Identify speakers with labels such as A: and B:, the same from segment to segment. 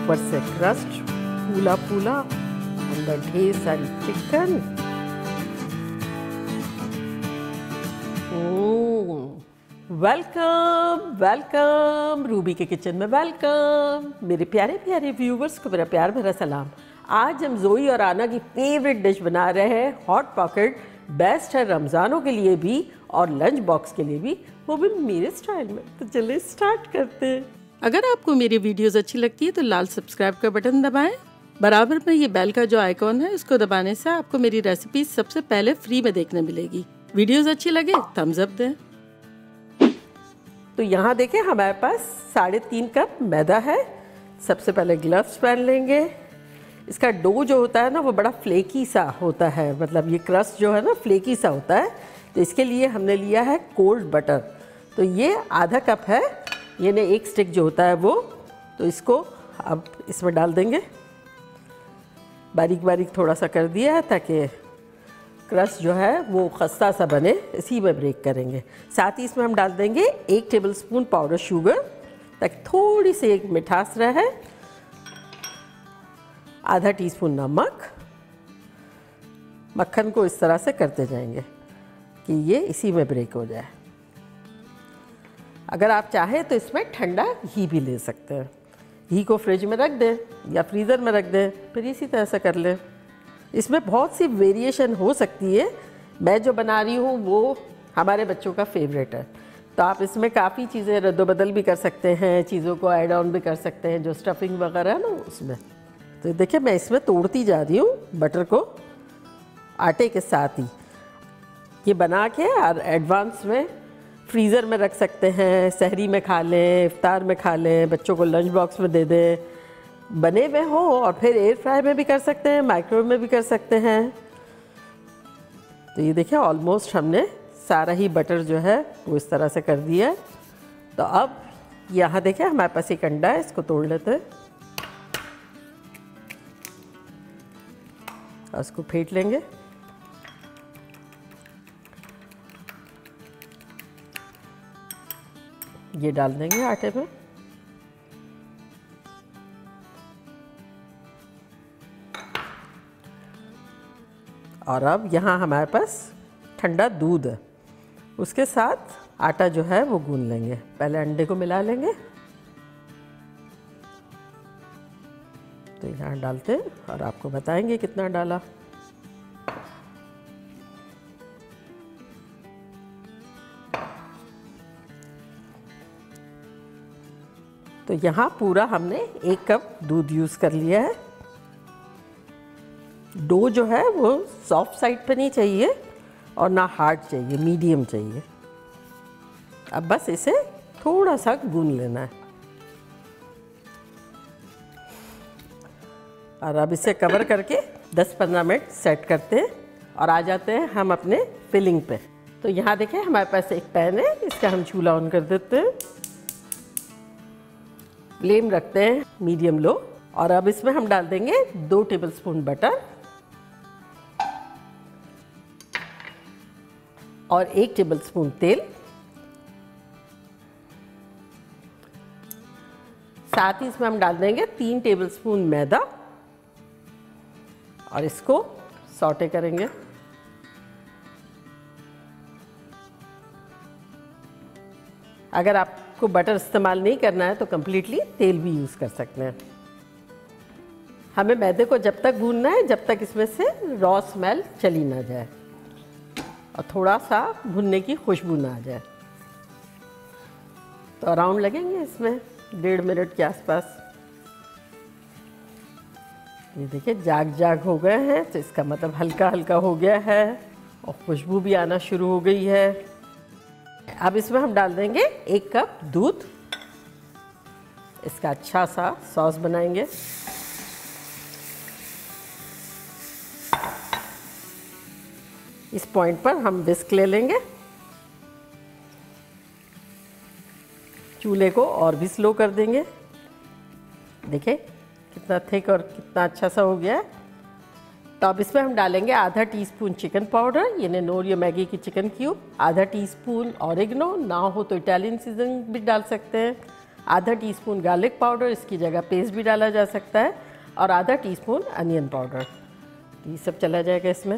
A: ऊपर से क्रस्ट फूला फूला, अंदर ढेर सारी चिकन। वेलकम वेलकम रूबी के किचन में वेलकम। मेरे प्यारे प्यारे व्यूवर्स को मेरा प्यार भरा सलाम। आज हम जोई और आना की फेवरेट डिश बना रहे हैं, हॉट पॉकेट। बेस्ट है रमज़ानों के लिए भी और लंच बॉक्स के लिए भी, वो भी मेरे स्टाइल में। तो चलिए स्टार्ट करते हैं। अगर आपको मेरी वीडियोस अच्छी लगती है तो लाल सब्सक्राइब का बटन दबाएं। बराबर में ये बेल का जो आइकॉन है उसको दबाने से आपको मेरी रेसिपी सबसे पहले फ्री में देखने मिलेगी। वीडियोस अच्छी लगे थम्स अप दें। तो यहाँ देखें हमारे पास 3.5 कप मैदा है। सबसे पहले ग्लव्स पहन लेंगे। इसका डो जो होता है ना वो बड़ा फ्लेकी सा होता है, मतलब ये क्रस्ट जो है ना फ्लेकी सा होता है। तो इसके लिए हमने लिया है कोल्ड बटर। तो ये आधा कप है, यानी 1 स्टिक जो होता है वो। तो इसको अब इसमें डाल देंगे। बारीक बारीक थोड़ा सा कर दिया है ताकि क्रस्ट जो है वो खस्ता सा बने, इसी में ब्रेक करेंगे। साथ ही इसमें हम डाल देंगे 1 टेबलस्पून पाउडर शुगर ताकि थोड़ी सी एक मिठास रहे। आधा टीस्पून नमक। मक्खन को इस तरह से करते जाएंगे कि ये इसी में ब्रेक हो जाए। अगर आप चाहें तो इसमें ठंडा घी भी ले सकते हैं। घी को फ्रिज में रख दें या फ्रीज़र में रख दें, फिर इसी तरह से कर लें। इसमें बहुत सी वेरिएशन हो सकती है। मैं जो बना रही हूँ वो हमारे बच्चों का फेवरेट है, तो आप इसमें काफ़ी चीज़ें रद्दोबदल भी कर सकते हैं, चीज़ों को ऐड ऑन भी कर सकते हैं, जो स्टफिंग वगैरह है ना उसमें। तो देखिए मैं इसमें तोड़ती जा रही हूँ बटर को आटे के साथ ही। ये बना के और एडवांस में फ्रीज़र में रख सकते हैं, सहरी में खा लें, इफ्तार में खा लें, बच्चों को लंच बॉक्स में दे दें, बने हुए हो। और फिर एयर फ्राई में भी कर सकते हैं, माइक्रोवेव में भी कर सकते हैं। तो ये देखिए ऑलमोस्ट हमने सारा ही बटर जो है वो इस तरह से कर दिया है। तो अब यहाँ देखिए हमारे पास एक अंडा है, इसको तोड़ लेते हैं और इसको फेंट लेंगे। ये डाल देंगे आटे में। और अब यहाँ हमारे पास ठंडा दूध है, उसके साथ आटा जो है वो गूंद लेंगे। पहले अंडे को मिला लेंगे, तो यहाँ डालते हैं और आपको बताएंगे कितना डाला। तो यहाँ पूरा हमने 1 कप दूध यूज़ कर लिया है। डो जो है वो सॉफ्ट साइड पे नहीं चाहिए और ना हार्ड चाहिए, मीडियम चाहिए। अब बस इसे थोड़ा सा गूंद लेना है। और अब इसे कवर करके 10-15 मिनट सेट करते हैं और आ जाते हैं हम अपने फिलिंग पे। तो यहाँ देखें हमारे पास एक पैन है, इसका हम चूल्हा ऑन कर देते हैं। फ्लेम रखते हैं मीडियम लो। और अब इसमें हम डाल देंगे 2 टेबलस्पून बटर और 1 टेबलस्पून तेल। साथ ही इसमें हम डाल देंगे 3 टेबलस्पून मैदा और इसको सौटे करेंगे। अगर आपको बटर इस्तेमाल नहीं करना है तो कम्प्लीटली तेल भी यूज़ कर सकते हैं। हमें मैदे को जब तक भूनना है जब तक इसमें से रॉ स्मेल चली ना जाए और थोड़ा सा भुनने की खुशबू ना आ जाए। तो अराउंड लगेंगे इसमें 1.5 मिनट के आसपास। ये देखिए जाग हो गए हैं, तो इसका मतलब हल्का हल्का हो गया है और खुशबू भी आना शुरू हो गई है। अब इसमें हम डाल देंगे 1 कप दूध। इसका अच्छा सा सॉस बनाएंगे। इस पॉइंट पर हम विस्क ले लेंगे। चूल्हे को और भी स्लो कर देंगे। देखिए कितना थिक और कितना अच्छा सा हो गया है। तो अब इसमें हम डालेंगे आधा टीस्पून चिकन पाउडर, यानी नोर या मैगी की चिकन क्यूब, आधा टीस्पून ऑरिगेनो, ना हो तो इटालियन सीजनिंग भी डाल सकते हैं, आधा टीस्पून गार्लिक पाउडर, इसकी जगह पेस्ट भी डाला जा सकता है, और आधा टीस्पून अनियन पाउडर। ये सब चला जाएगा इसमें।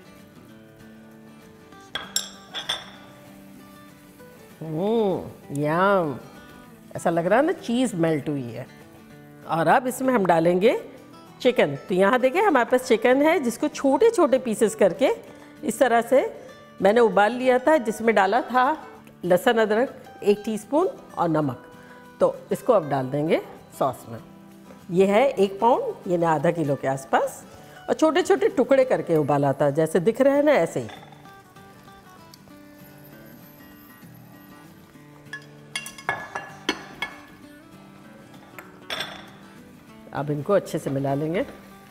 A: यम, ऐसा लग रहा है ना चीज़ मेल्ट हुई है। और अब इसमें हम डालेंगे चिकन। तो यहाँ देखिए हमारे पास चिकन है, जिसको छोटे छोटे पीसेस करके इस तरह से मैंने उबाल लिया था, जिसमें डाला था लहसुन अदरक 1 टीस्पून और नमक। तो इसको अब डाल देंगे सॉस में। ये है 1 पाउंड, यानी आधा किलो के आसपास, और छोटे छोटे टुकड़े करके उबाला था, जैसे दिख रहे हैं ना ऐसे ही। अब इनको अच्छे से मिला लेंगे।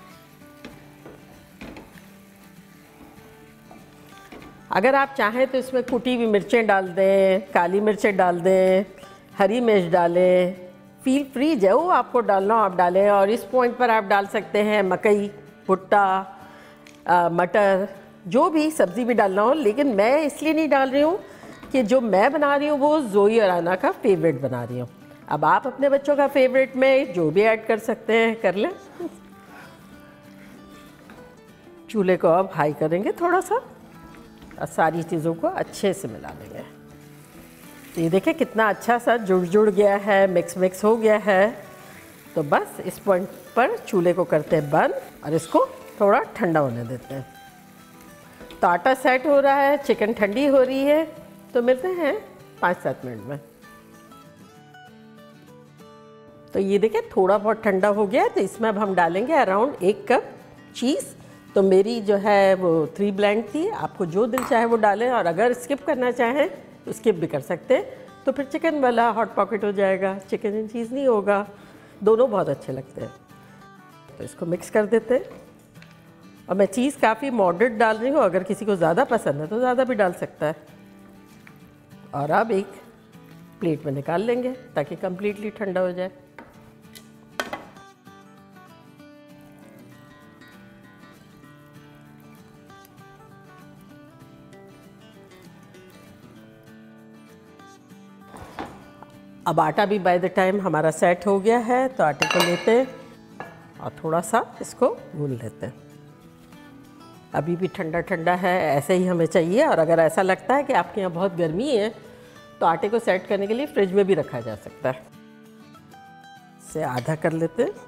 A: अगर आप चाहें तो इसमें कुटी हुई मिर्चें डाल दें, काली मिर्चें डाल दें, हरी मिर्च डालें, फील फ्री जो आपको डालना हो आप डालें। और इस पॉइंट पर आप डाल सकते हैं मकई, भुट्टा, मटर, जो भी सब्ज़ी भी डालना हो। लेकिन मैं इसलिए नहीं डाल रही हूँ कि जो मैं बना रही हूँ वो जोई और आना का फेवरेट बना रही हूँ। अब आप अपने बच्चों का फेवरेट में जो भी ऐड कर सकते हैं कर लें। चूल्हे को अब हाई करेंगे थोड़ा सा, और सारी चीज़ों को अच्छे से मिला लेंगे। तो ये देखिए कितना अच्छा सा जुड़ गया है, मिक्स हो गया है। तो बस इस पॉइंट पर चूल्हे को करते हैं बंद, और इसको थोड़ा ठंडा होने देते हैं। तो आटा सेट हो रहा है, चिकन ठंडी हो रही है। तो मिलते हैं 5-7 मिनट में। तो ये देखिए थोड़ा बहुत ठंडा हो गया है। तो इसमें अब हम डालेंगे अराउंड 1 कप चीज़। तो मेरी जो है वो 3 ब्लेंड थी, आपको जो दिल चाहे वो डालें, और अगर स्किप करना चाहें तो स्किप भी कर सकते हैं। तो फिर चिकन वाला हॉट पॉकेट हो जाएगा, चिकन एंड चीज़ नहीं होगा। दोनों बहुत अच्छे लगते हैं। तो इसको मिक्स कर देते हैं। और मैं चीज़ काफ़ी मॉडरेट डाल रही हूँ, अगर किसी को ज़्यादा पसंद है तो ज़्यादा भी डाल सकता है। और अब एक प्लेट में निकाल लेंगे ताकि कम्प्लीटली ठंडा हो जाए। अब आटा भी बाय द टाइम हमारा सेट हो गया है। तो आटे को लेते हैं और थोड़ा सा इसको गूंद लेते हैं। अभी भी ठंडा ठंडा है, ऐसे ही हमें चाहिए। और अगर ऐसा लगता है कि आपके यहाँ बहुत गर्मी है तो आटे को सेट करने के लिए फ्रिज में भी रखा जा सकता है। इसे आधा कर लेते हैं,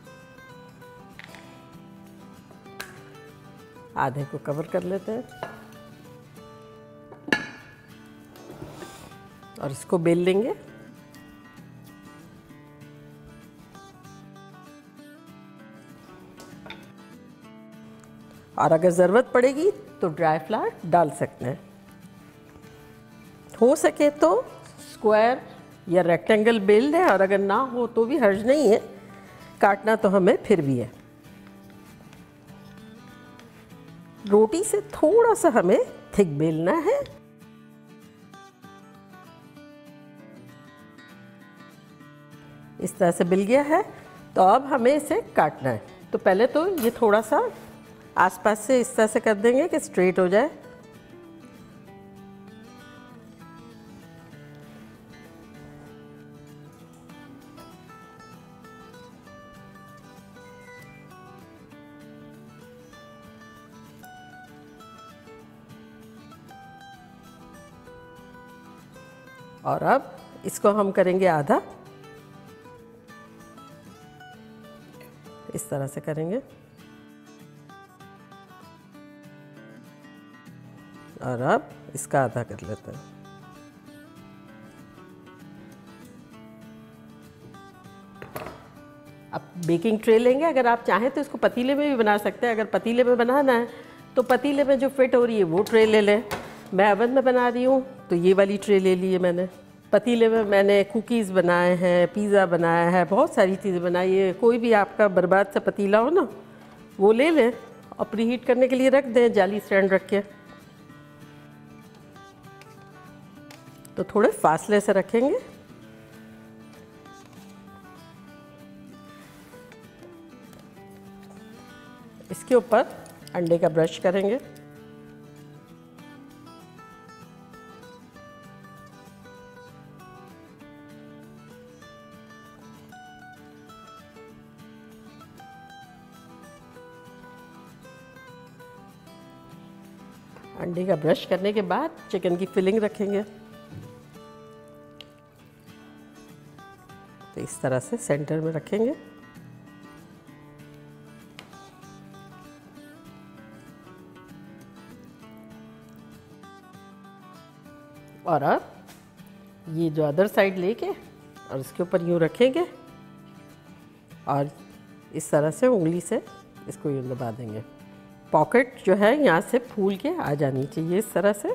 A: आधे को कवर कर लेते हैं और इसको बेल लेंगे। और अगर ज़रूरत पड़ेगी तो ड्राई फ्लावर डाल सकते हैं। हो सके तो स्क्वायर या रेक्टेंगल बेल दें, और अगर ना हो तो भी हर्ज नहीं है, काटना तो हमें फिर भी है। रोटी से थोड़ा सा हमें थिक बेलना है। इस तरह से बिल गया है। तो अब हमें इसे काटना है। तो पहले तो ये थोड़ा सा आसपास से इस तरह से कर देंगे कि स्ट्रेट हो जाए। और अब इसको हम करेंगे आधा, इस तरह से करेंगे। और अब इसका आधा कर लेते हैं। अब बेकिंग ट्रे लेंगे। अगर आप चाहें तो इसको पतीले में भी बना सकते हैं। अगर पतीले में बनाना है तो पतीले में जो फिट हो रही है वो ट्रे ले लें। मैं ओवन में बना रही हूँ तो ये वाली ट्रे ले ली है मैंने। पतीले में मैंने कुकीज़ बनाए हैं, पिज़्ज़ा बनाया है, बहुत सारी चीज़ें बनाई है। कोई भी आपका बर्बाद सा पतीला हो ना, वो ले लें और प्रीहीट करने के लिए रख दें, जाली स्टैंड रख के। तो थोड़े फासले से रखेंगे। इसके ऊपर अंडे का ब्रश करेंगे। अंडे का ब्रश करने के बाद चिकन की फिलिंग रखेंगे। तो इस तरह से सेंटर में रखेंगे। और अब ये जो अदर साइड लेके और इसके ऊपर यूँ रखेंगे और इस तरह से उंगली से इसको यूँ दबा देंगे। पॉकेट जो है यहाँ से फूल के आ जानी चाहिए इस तरह से।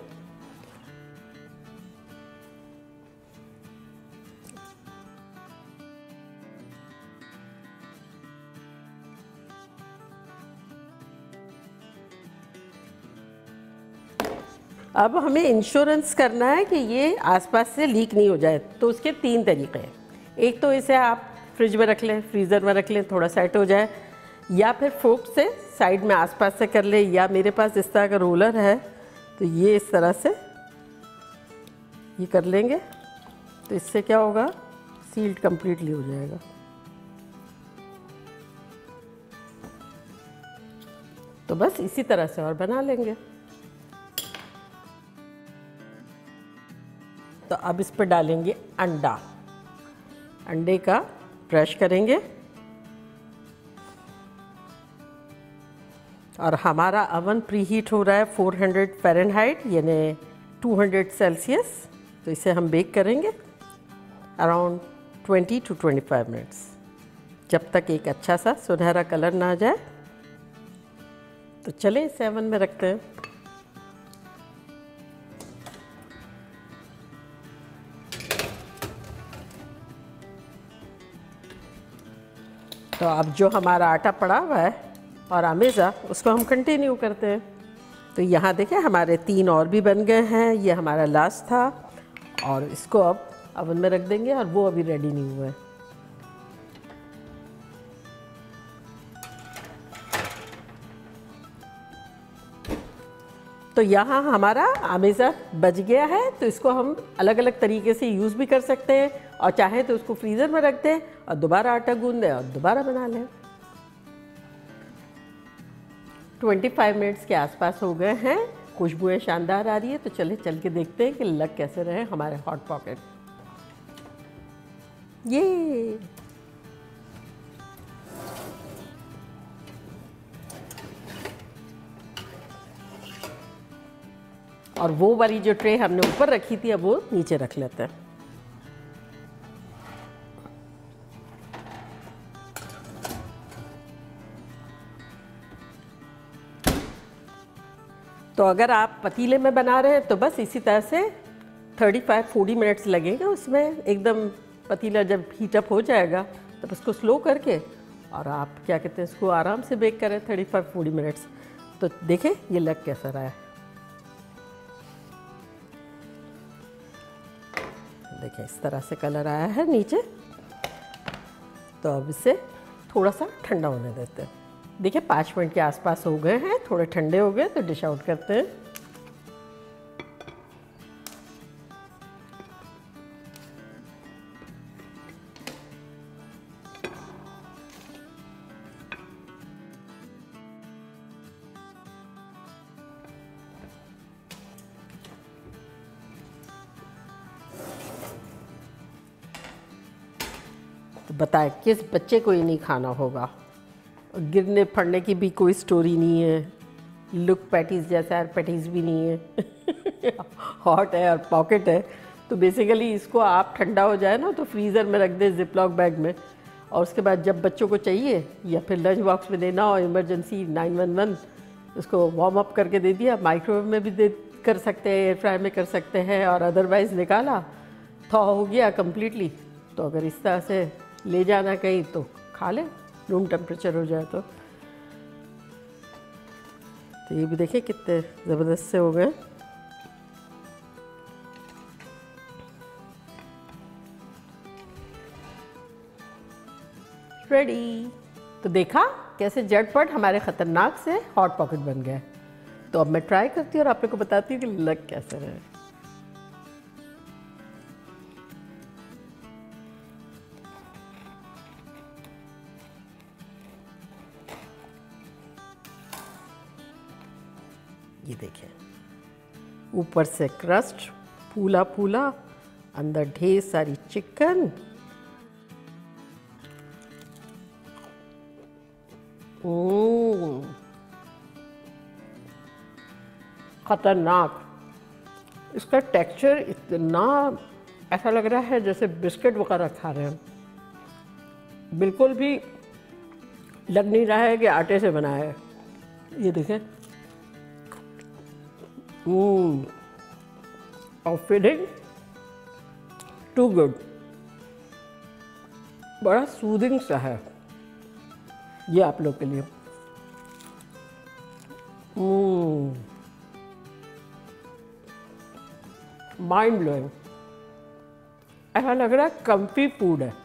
A: अब हमें इंश्योरेंस करना है कि ये आसपास से लीक नहीं हो जाए, तो उसके 3 तरीके हैं। एक तो इसे आप फ्रिज में रख लें, फ्रीज़र में रख लें, थोड़ा सेट हो जाए, या फिर फोर्क से साइड में आसपास से कर ले, या मेरे पास इस तरह का रोलर है तो ये इस तरह से ये कर लेंगे। तो इससे क्या होगा, सील्ड कंप्लीटली हो जाएगा। तो बस इसी तरह से और बना लेंगे। तो अब इस पर डालेंगे अंडा। अंडे का ब्रश करेंगे और हमारा अवन प्रीहीट हो रहा है 400 फ़ारेनहाइट यानी 200 सेल्सियस। तो इसे हम बेक करेंगे अराउंड 20 to 25 मिनट्स, जब तक एक अच्छा सा सुनहरा कलर ना आ जाए। तो चले इसे अवन में रखते हैं। तो अब जो हमारा आटा पड़ा हुआ है और अमेज़ा, उसको हम कंटिन्यू करते हैं। तो यहाँ देखें हमारे 3 और भी बन गए हैं। ये हमारा लास्ट था और इसको अब अवन में रख देंगे और वो अभी रेडी नहीं हुआ है। तो यहाँ हमारा अमेज़ा बच गया है। तो इसको हम अलग अलग तरीके से यूज़ भी कर सकते हैं, और चाहे तो उसको फ्रीज़र में रख दें और दोबारा आटा गूंद दें और दोबारा बना लें। 25 मिनट्स के आसपास हो गए हैं। खुशबुएं शानदार आ रही है। तो चले चल के देखते हैं कि लग कैसे रहे हमारे हॉट पॉकेट। ये और वो वाली जो ट्रे हमने ऊपर रखी थी, अब वो नीचे रख लेते हैं। तो अगर आप पतीले में बना रहे हैं तो बस इसी तरह से 35-40 मिनट्स लगेंगे उसमें। एकदम पतीला जब हीट अप हो जाएगा तब उसको स्लो करके और आप क्या कहते हैं इसको आराम से बेक करें 35-40 मिनट्स। तो देखें ये लग कैसा रहा है। देखें इस तरह से कलर आया है नीचे। तो अब इसे थोड़ा सा ठंडा होने देते हैं। देखिए 5 मिनट के आसपास हो गए हैं, थोड़े ठंडे हो गए। तो डिश आउट करते हैं। तो बताएं किस बच्चे को ये नहीं खाना होगा। गिरने पड़ने की भी कोई स्टोरी नहीं है। लुक पैटीज़ जैसा है, पैटीज़ भी नहीं है। हॉट है और पॉकेट है। तो बेसिकली इसको आप ठंडा हो जाए ना तो फ्रीज़र में रख दें जिपलॉक बैग में, और उसके बाद जब बच्चों को चाहिए या फिर लंच बॉक्स में देना हो, इमरजेंसी 911 उसको वार्म अप करके दे दिया। माइक्रोवेव में भी दे कर सकते हैं, एयर फ्राई में कर सकते हैं, और अदरवाइज़ निकाला थॉ हो गया कम्प्लीटली। तो अगर इस तरह से ले जाना कहीं तो खा लें, रूम टेम्परेचर हो जाए तो ये भी देखें कितने ज़बरदस्त से हो गए। रेडी। तो देखा कैसे झटपट हमारे ख़तरनाक से हॉट पॉकेट बन गए। तो अब मैं ट्राई करती हूँ और आप लोग को बताती हूँ कि लग कैसे रहे। ये देखिए ऊपर से क्रस्ट फूला फूला, अंदर ढेर सारी चिकन। खतरनाक। इसका टेक्सचर इतना ऐसा लग रहा है जैसे बिस्किट वगैरह खा रहे हैं। बिल्कुल भी लग नहीं रहा है कि आटे से बना है। ये देखें। और फीलिंग टू गुड, बड़ा सूदिंग सा है ये आप लोग के लिए। Mind blowing. ऐसा लग रहा है कम्फी फूड है।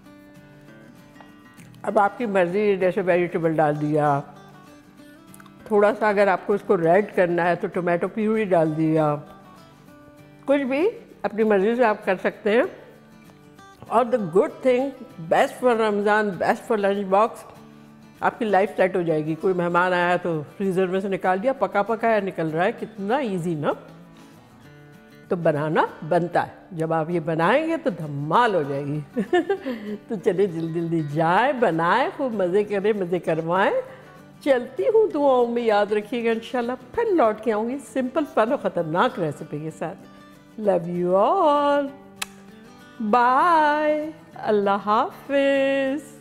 A: अब आपकी मर्जी, जैसे वेजिटेबल डाल दिया, थोड़ा सा अगर आपको इसको रेड करना है तो टोमेटो प्यूरी डाल दिया, कुछ भी अपनी मर्जी से आप कर सकते हैं। और the good thing, best for Ramzan, best for lunch box, आपकी लाइफ सेट हो जाएगी। कोई मेहमान आया तो फ्रीज़र में से निकाल दिया, पका पका है निकल रहा है, कितना इजी ना। तो बनाना बनता है, जब आप ये बनाएंगे तो धमाल हो जाएगी। तो चलिए जल्दी जल्दी जाए, बनाए, खूब मज़े करें, मज़े करवाएं। चलती हूँ, दुआओं में याद रखिएगा। इंशाल्लाह फिर लौट के आऊँगी सिंपल फन और ख़तरनाक रेसिपी के साथ। लव यू ऑल, बाय, अल्लाह हाफिज़।